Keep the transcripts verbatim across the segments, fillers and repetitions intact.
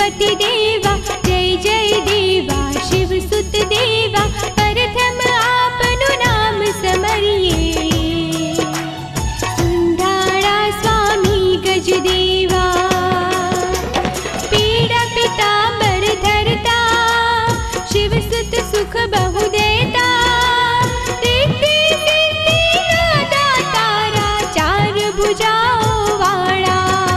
संपत्ति देवा, जय जय देवा शिव सुत देवा, प्रथम आपनु नाम समरिए। सुंधाड़ा स्वामी गज देवा, पीड़ा पीतांबर धरता, शिव सुत सुख बहु देता, रिद्धि सिद्धि नादा तारा, चार भुजाओं वाला।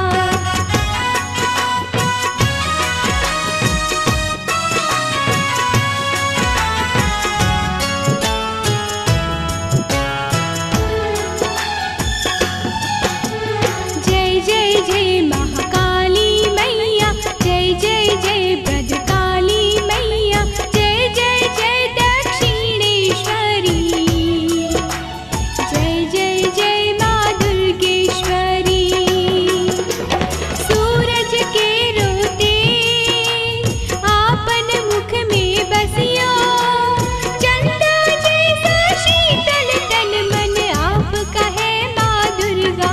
जय जय जय महाकाली मैया, जय जय जय भद्रकाली मैया, जय जय जय दक्षिणेश्वरी, जय जय जय माँ दुर्गेश्वरी। सूरज के रोते आपन मुख में बसियो, चंदा जैसा शीतल तन मन, आपका है माँ दुर्गा।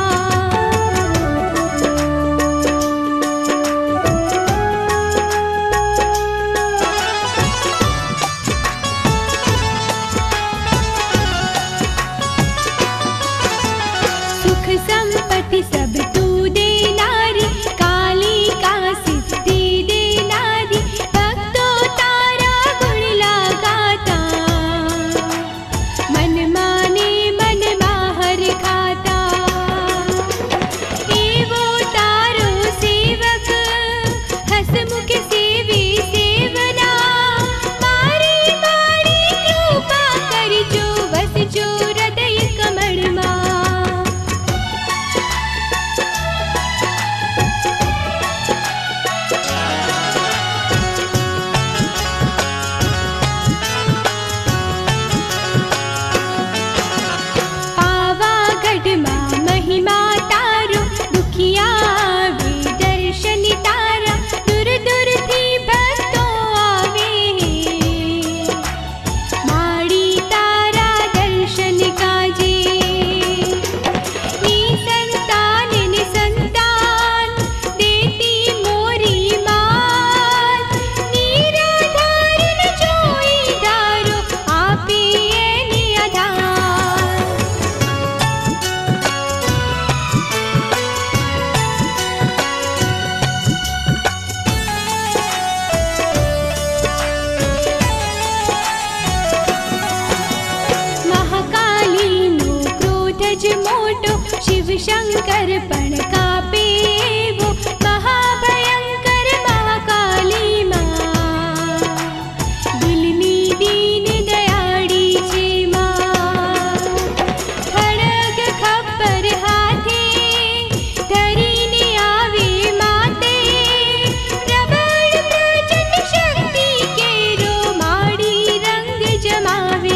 सुख संपत्ति सब तू दे नारी, काली का सिद्धि दे नारी, भक्तों तारा गुण लगाता, मन माने मन माहर खाता। एवो तारो सेवक हसमुख सेवी सेवना, मारी मारी कृपा करि जो बस जो हृदय कमल मा। पावागढ़ माँ महिमा तारो, दुखिया वे दर्शन तारा, दूर दूर थी भक्तों आवे, माड़ी तारा दर्शन काजे। निसंतान निसंतान देती मोरी मात, निराधार न जोई धारो, आपे निराधार। महाकाली नो क्रोध ज मोटो, शिव शंकर पण कापे वो, महाभयंकर महाकाली माँ, दिलनी दीन दयाड़ी छे माँ। खड़ग खप्पर हाथे धरीने आवे माते, प्रबल प्रचंड शक्ति केरो, माड़ी रंग जमावे।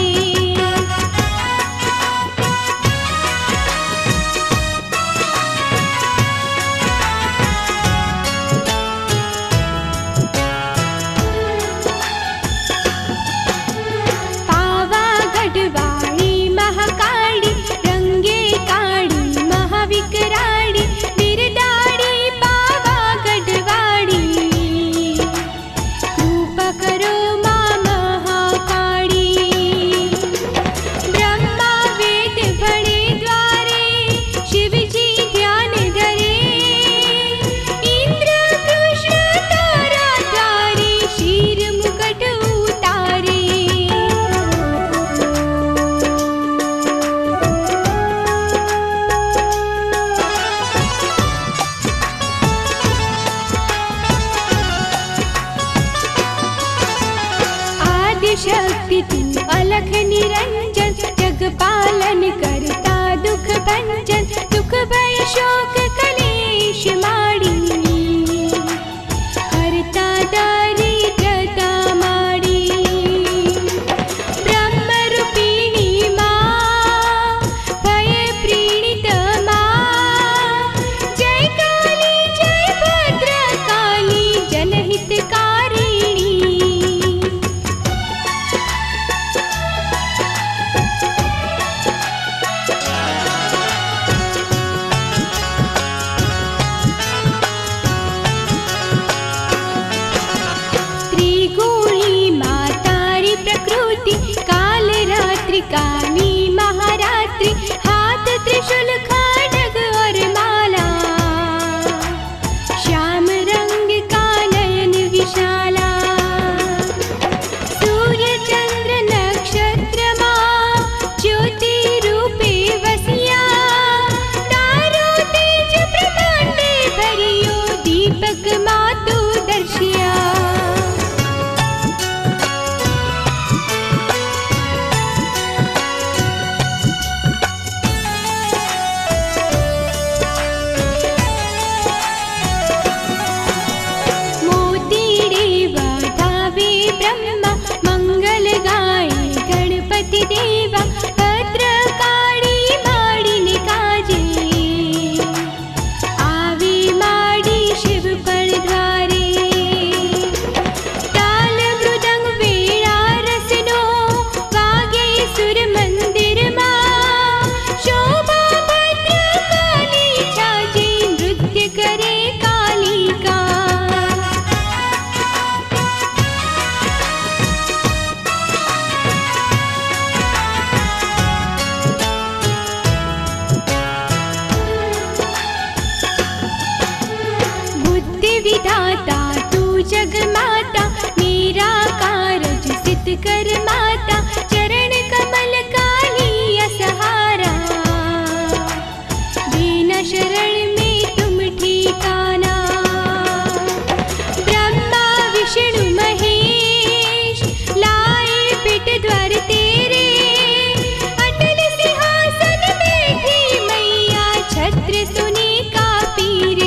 पावागढ़ वाली महाकाली, रंगे काली महाविकराली, बिरदाड़ी पावागढ़ वाली, कृपा करो माँ महाकाली। ब्रह्मा वेद भणे द्वारे, शिव जी ध्यान धरे, इंद्र कृष्ण तारा द्वारे, शीर मुकुट उतारे। आदि शक्ति तू अलख निरंजन, जग पालन करता दुख भंजन, दुख भय शोक कलेश माड़ी, हरता दारिद्रता माड़ी। ब्रह्म रूपिणी माँ, भय प्रीणित माँ, जय काली जय भद्रकाली, जनहितकारिणी। ब्रह्मा मंगल गाए गणपति देवा भद्रकाली माडिने काजे आवे माडी शिव पण द्वारे ताल मृदंग वीणा रसनो वागे सुर मंदिर मां शोभा भद्रकाली छाजे नृत्य करे कालिका विधाता तू जग माता मेरा कारज सिद्ध कर माता चरण कमल काली असहारा दीन शरण में तुम ठिकाना ब्रह्मा विष्णु महेश लाए पिट द्वार तेरे अटल सिंहासन बैठी मैया छत्र सुने का पीरे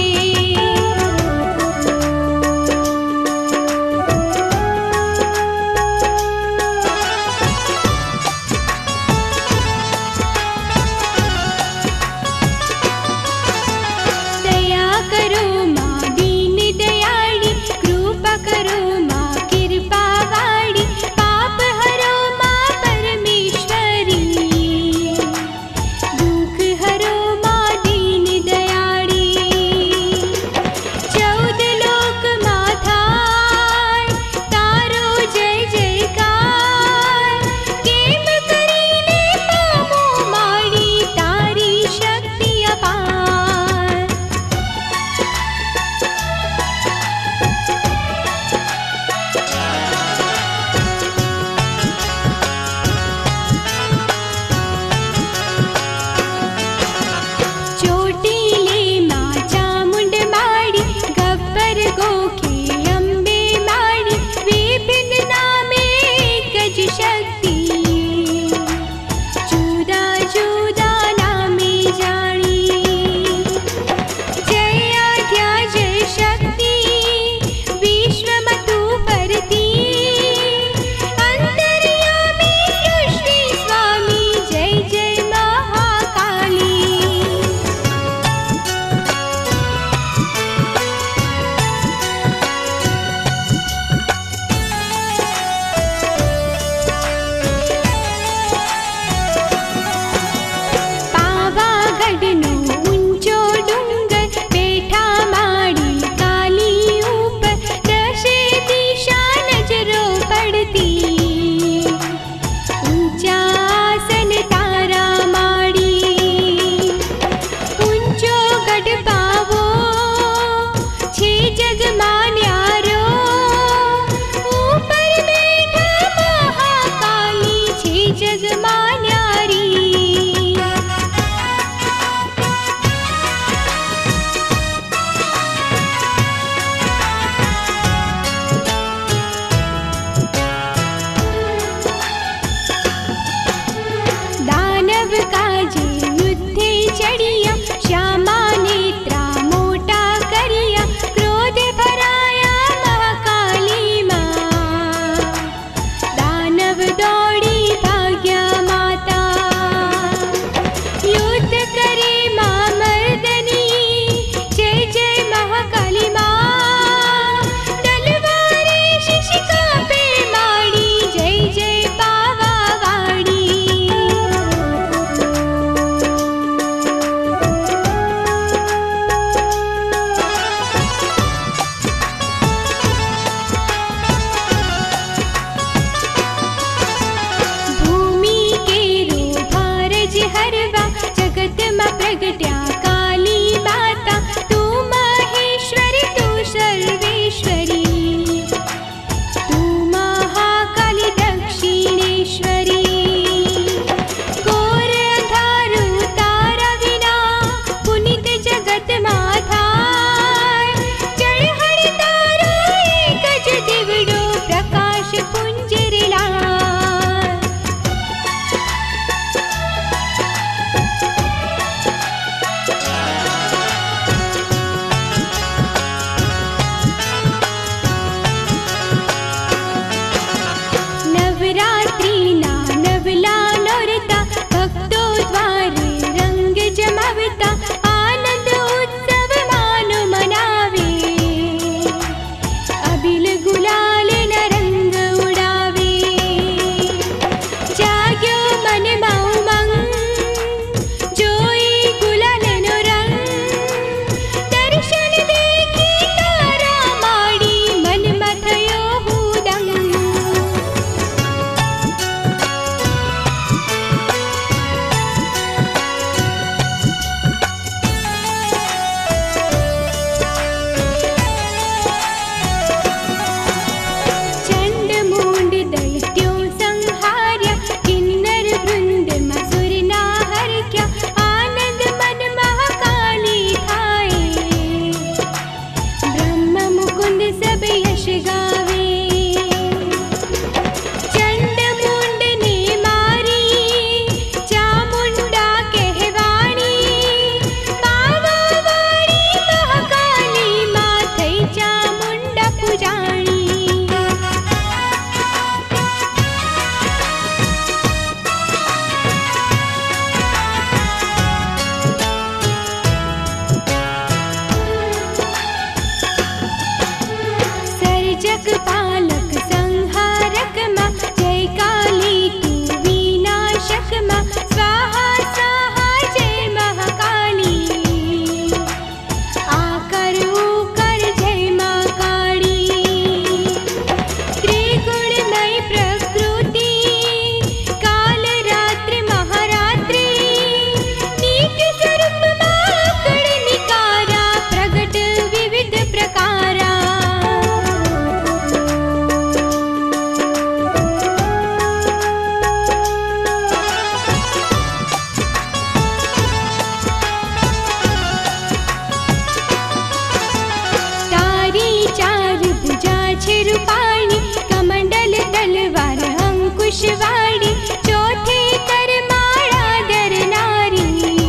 वंशवाड़ी, चौथे करमाड़ा दर नारी,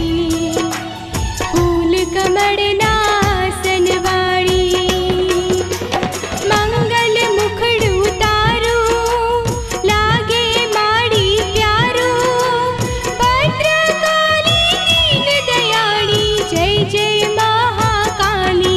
फूल कमड़ नासन वाड़ी। मंगल मुखड़ू तारू, लागे माड़ी प्यारू, भद्रकाली दीन दयाड़ी, जय जय महाकाली।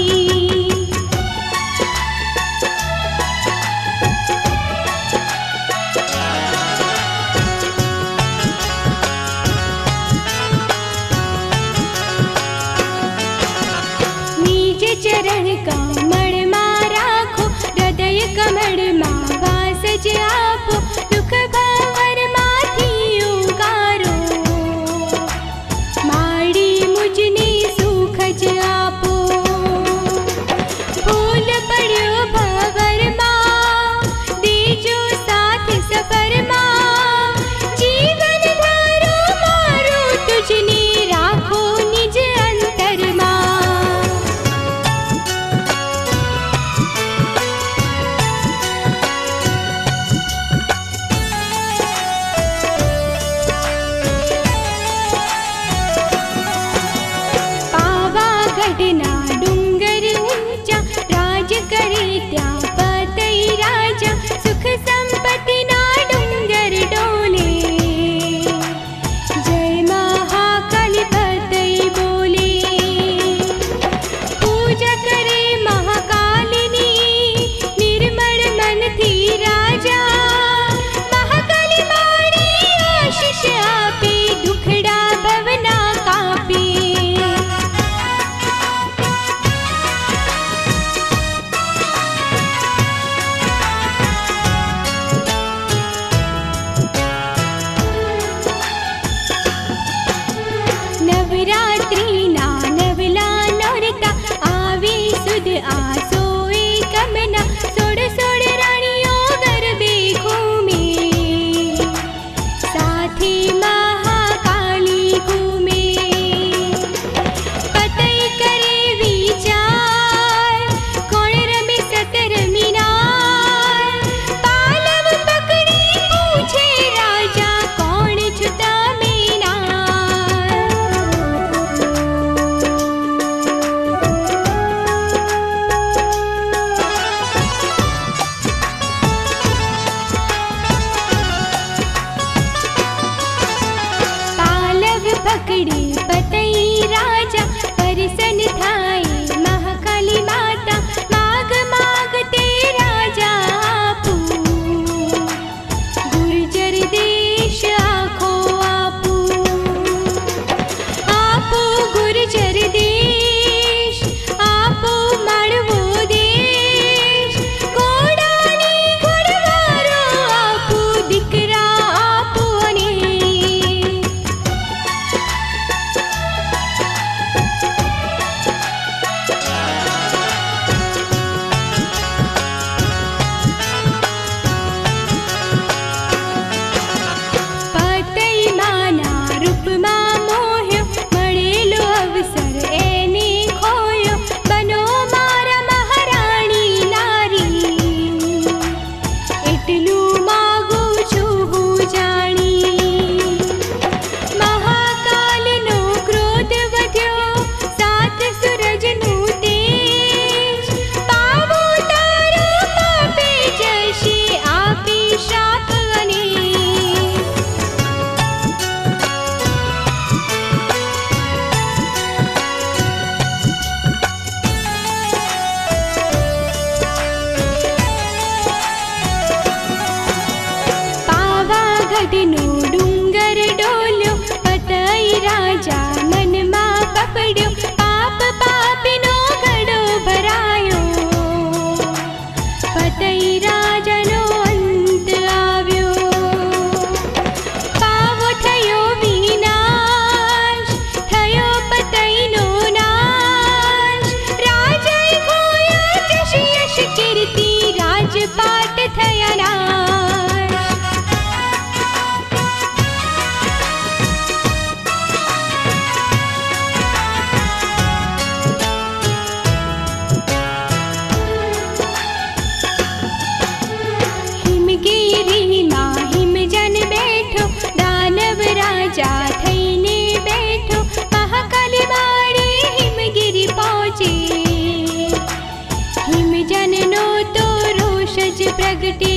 प्रगटे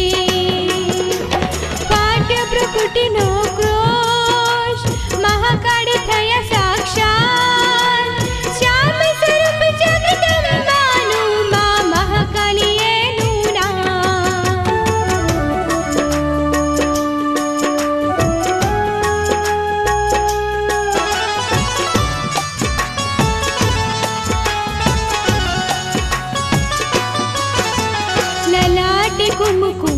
पाट प्रकुटिनो क्रोश महाकाળી થયા સાક્ષાત શ્યામ સ્વરૂપ જગદંબાનું મા મહાકાળી એનું નામ ललाट कुमकुम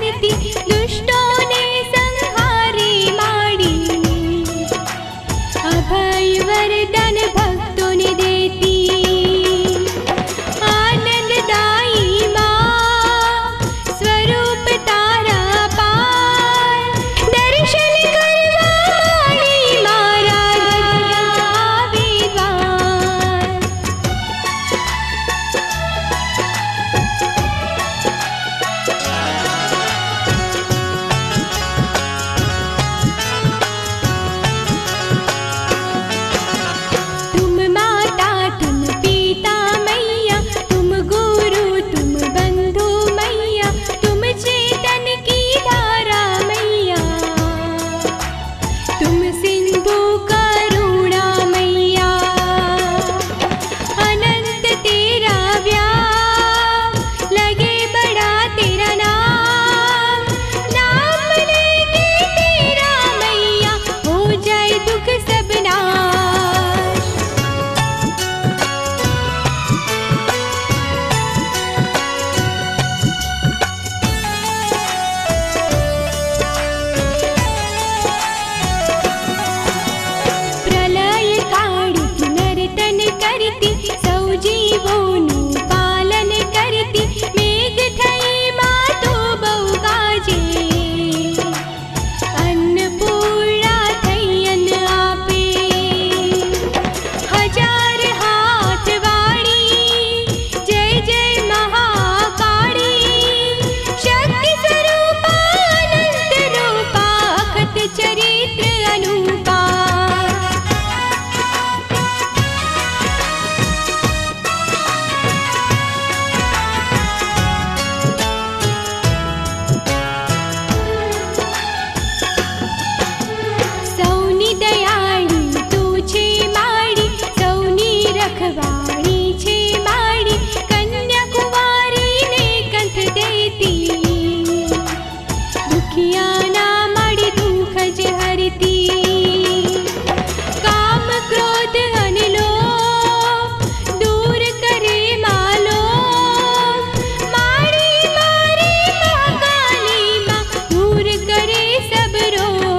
करती, दुष्टों ने संहारी माड़ी। अभय वरदान भक्तों ने देती, आनंददायी माँ स्वरूप तारा पार। दर्शन करवा माड़ी मारा विद्वान। तुम माता तुम पिता मैया, तुम गुरु तुम बंधु मैया, तुम चेतन की धारा मैया। तुम सिंधु करुणा मैया, अनंत तेरा व्याप, लगे बड़ा तेरा नाम। नाम लेके तेरा मैया, हो जाए दुख सब नाश। प्रलय काळी नर्तन करती, सौजीवोनु पालन करती। मेघ थई मातो बहु गाजे, अन्नपूर्णा थई अन्न आपे। हजार हाथ वाणी, जय जय महाकाली। शक्ति स्वरूपा अनंत रूपा, अखत चरित्र अनूपा। सौनी दयाळी तू छे माड़ी, सौनी रखवाड़ी छे माड़ी। कन्याकुमारी ने कंठ देती, दुखियाना माड़ी दुख ज हरती। काम क्रोध अनलोभ, दूर करे मालो। माड़ी मारे महाकाली माँ, दूर करे सब रोग।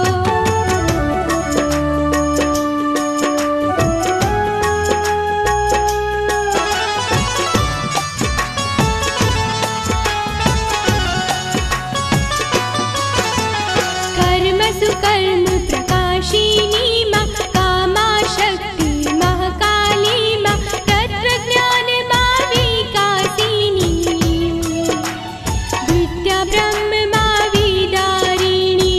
कर्म सुकर्म प्रकाशिनी माँ, कामा शक्ति महाकाली माँ। तत्व ज्ञान माँ विकासिनी, विद्या ब्रह्म माँ विदारिणी।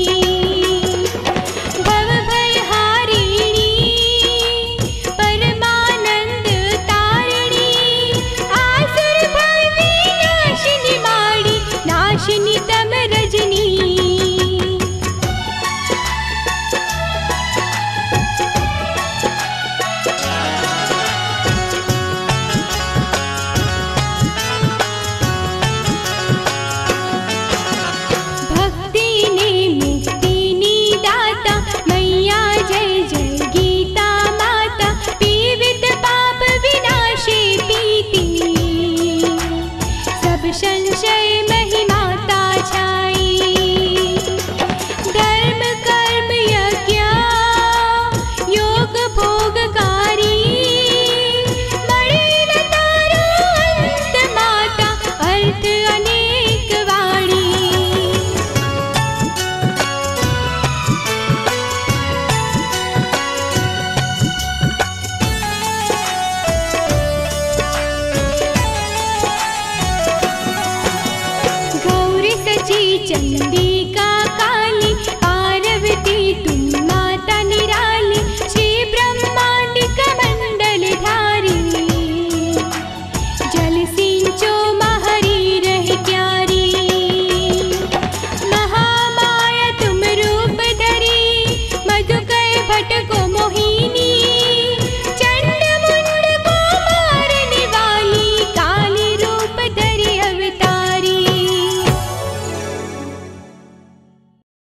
भव भय हारिणी, परमानंद तारिणी। आसुर भय विनाशिनी माड़ी, नाशिनी तम रजनी। भक्ति ने मुक्ति नी दाता, मैया जय जय गीता माता। पीवित पाप विनाशे पीती, सब संशय महिमाता छाई। धर्म कर्म यज्ञ योग भोगकारी, मणे न तारो अंत माता। अर्थ अनेक वाणी। गौरी सची चंडी